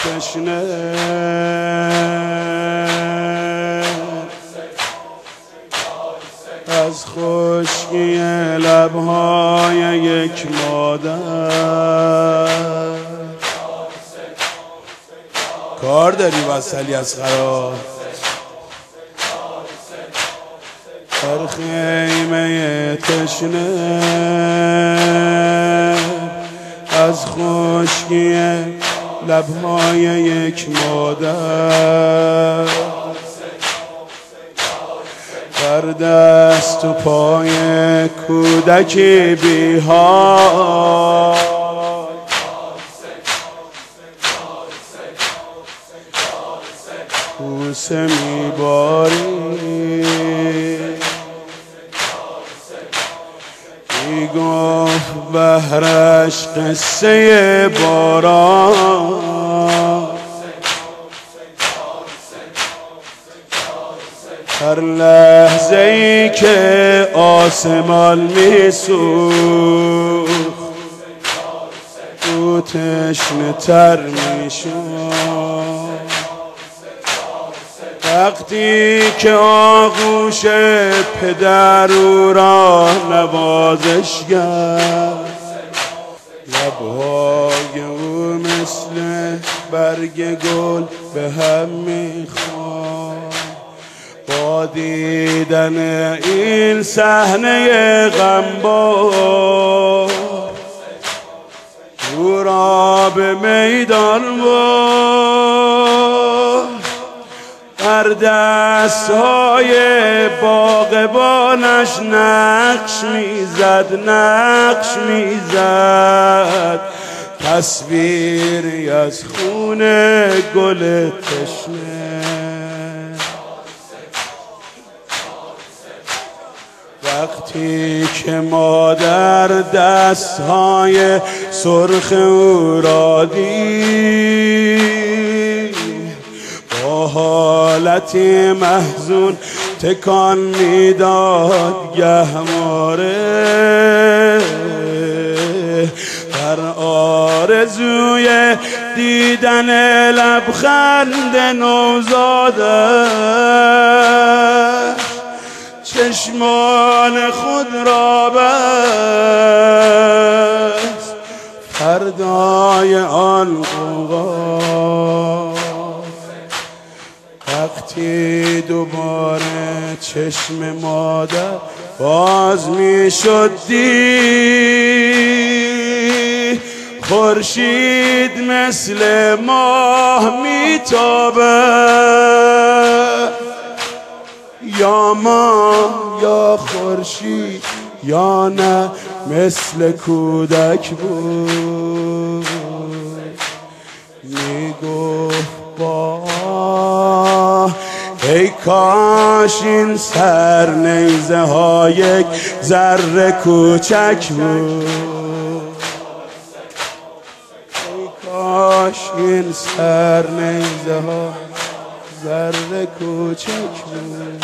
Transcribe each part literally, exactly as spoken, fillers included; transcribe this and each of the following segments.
تشنه از خشکی لبهای یک مادر. کار داری وصلی از خراب در خیمه تشنه از خشکی لبهای یک مادر. در دست و پای کودکی بی‌حال بوسه میباری، میگفت بهرش قصه باران. هر لحظه ای که آسمان میسوخت او تشنه تر میشد. وقتی که آغوش پدر او را نوازش کرد، لبهای او مثل برگ گل به هم میخورد. با دیدن این صحنه غمبار او را به میدان برد. در دستهای باغبانش نقش میزد نقش میزد تصویری از خون گل تشنه. وقتی که مادر دستهای سرخ او را دید، با حالتی محزون تکان میداد گهواره. در آرزوی دیدن لبخند نوزاده چشمان خود را بست. فردای آن اوقات وقتی دوباره چشم مادر باز می شد، دید خورشید مثل ماه می تابد. یا ماه یا خورشید یا نه مثل کودک بود. میگفت با ای کاش این سر نیزه ها یک ذره کوچک بود. ای کاش این سر نیزه ها ذره کوچک بود.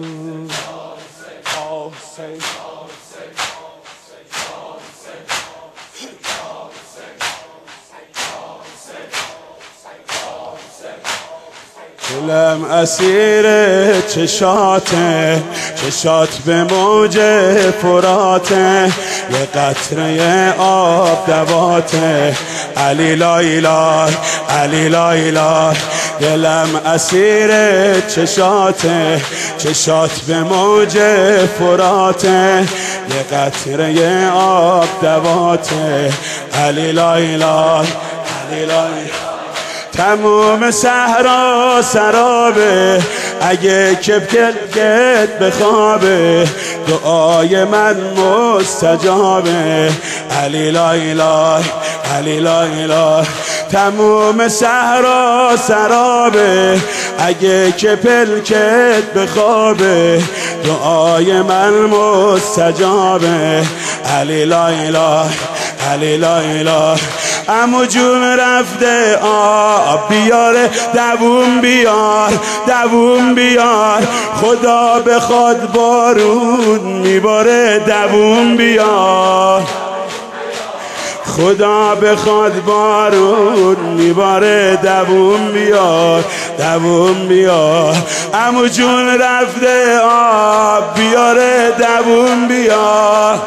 دلم اسیر چشاته، چشات به موج فراته، یه قطره آب دواته. علی لایلای علی لایلای دلم اسیر چشاته، چشات به موج فراته، یه قطره آب دواته. علی لایلای علی لایلای تموم صحرا سرابه، اگه کبکت بخوابه دعای من مستجابه. علی لایلای علی لایلای تموم صحرا سرابه، اگه که پلکت بخوابه دعای من مستجابه. علی لایلای علی لایلای عمو جون رفته آب بیاره، دووم بیار دووم بیار، خدا بخواد بارون میباره، دووم بیار خدا بخواد بارون میباره دووم بیار دووم بیار عمو جون رفته آب بیاره دووم بیار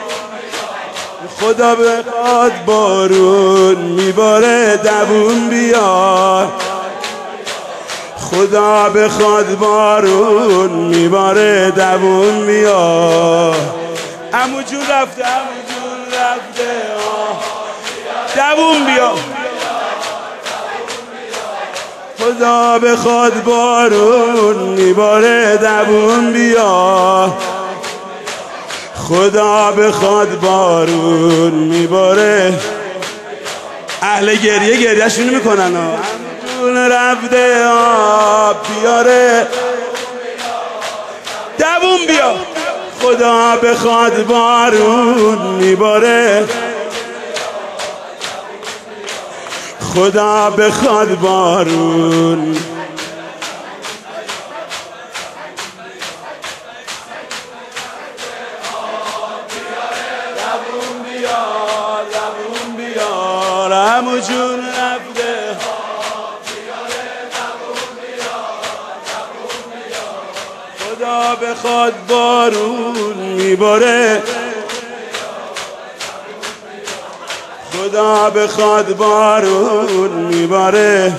خدا بخواد بارون میباره دووم بیار خدا بخواد بارون میباره دووم بیار عمو جون رفته عمو جون رفته دووم بیار خدا بخواد بارون میباره دووم بیار خدا بخواد بارون میباره اهل گریه گریهشون میکنن ها جون رفته آب بیاره دووم بیار خدا بخواد بارون میباره خدا بخواد بارون دووم بیار دووم بیار عمو جون رفته خدا بخواد بارون میباره خدا بخواد بارون میباره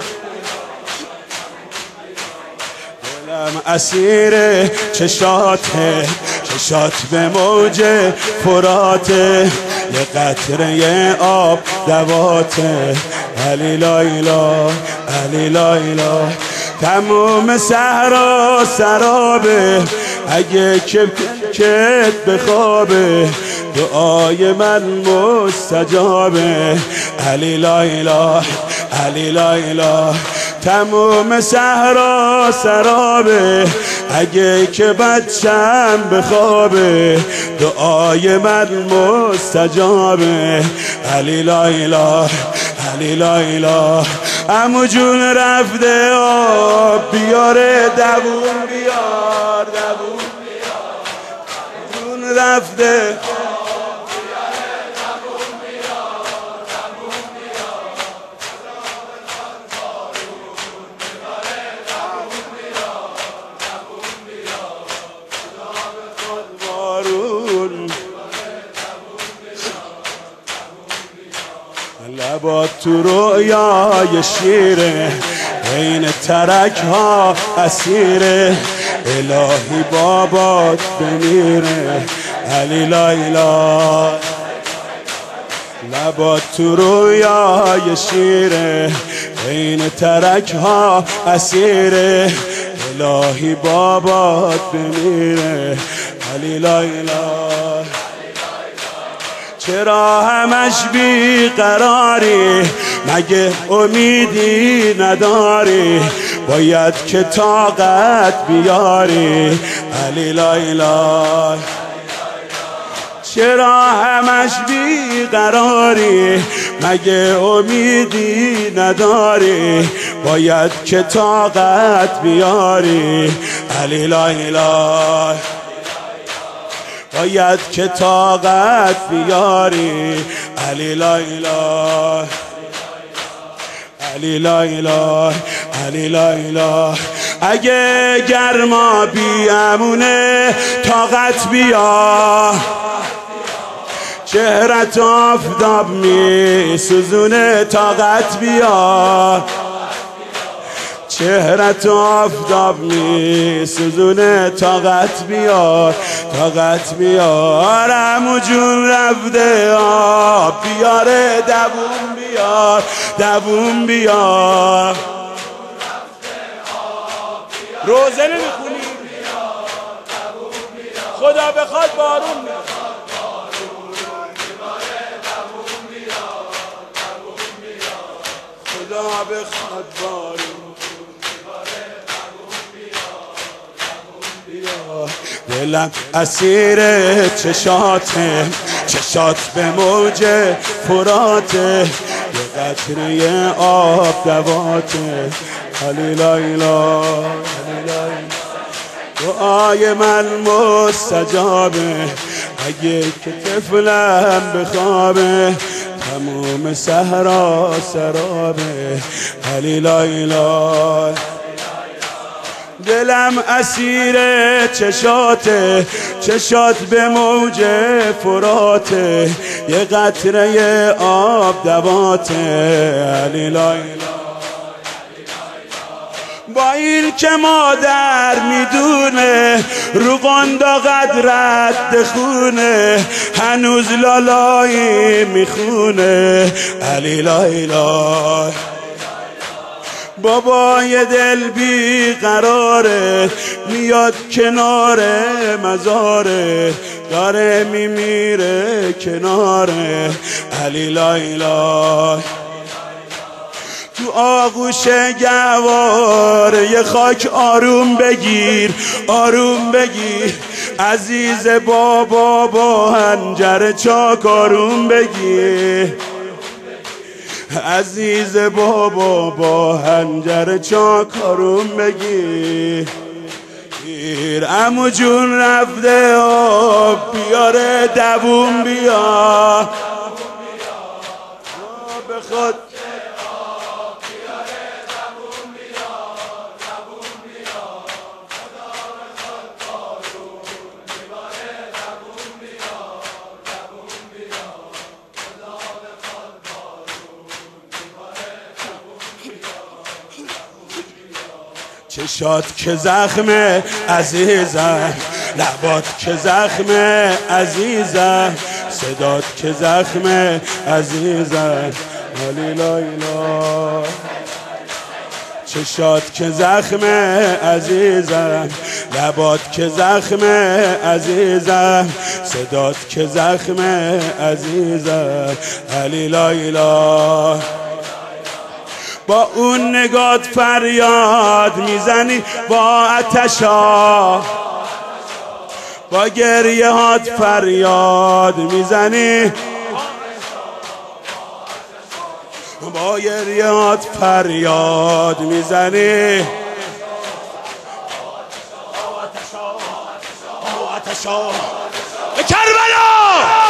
دلم اسیر چشاته چشات به موج فراته یه قطره آب دواته علی لایلا علی لایلا تموم صحرا سرابه اگه کبکت بخوابه دعای من مستجابه علی لایلا علی لایلا تموم صحرا سرابه اگه که بچم بخوابه دعای من مستجابه علی لایلا علی لایلا عمو جون رفته آب بیاره دووم بیار دووم جون رفته لبات تو رویای شیره بین ترک ها اسیره الهی بابات بمیره علی لایلا لبات تو رویای شیره بین ترک ها اسیره الهی بابات بمیره علی لایلا چرا همش بی قراری مگه امیدی نداری باید که طاقت بیاری علی لایلا چرا همش بی قراری مگه امیدی نداری باید که طاقت بیاری علی لایلا باید که طاقت بیاری علی لایلا علی لایلا علی لایلا اگه گرما بیامونه طاقت بیا چهرت آفتاب می سوزونه طاقت بیا چهرت آفتاب می سوزونه طاقت بیار طاقت بیار عمو جون رفته آب بیاره دووم بیار دووم بیار روزه نمیخونی خدا بخواد بارون خدا بخواد بارون دلم اسیر چشاته چشات به موج فراته یه قطره آب دواته علی لایلا دعای من مستجابه اگه که طفلم بخوابه تموم صحرا سرابه. علی لایلا دلم اسیر چشاته، چشات به موج فراته، یه قطره آب دواته. علی لایلا با این که مادر میدونه رو قندا قد رد خونه، هنوز لالایی میخونه. علی لایلا بابای دل بی قراره، میاد کنار مزاره، داره میمیره کناره. علی لایلا تو آغوش گوار یه خاک آروم بگیر، آروم بگیر. عزیز بابا با هنجر چاک آروم بگیر، عزیز بابا با هنجر چاک آروم بگیر. عمو جون رفته آب بیاره، دووم بیا بخواد چشات که زخمه عزیزم، لبات که زخمه عزیزم، صدات که زخمه عزیزم. علی لایلا چشات که زخمه عزیزم، لبات که زخمه عزیزم، صدات که زخمه عزیزم. علی لایلا با اون نگات فریاد میزنی، با آتشا با گریه هات فریاد میزنی، با گریه هات فریاد میزنی. کربلا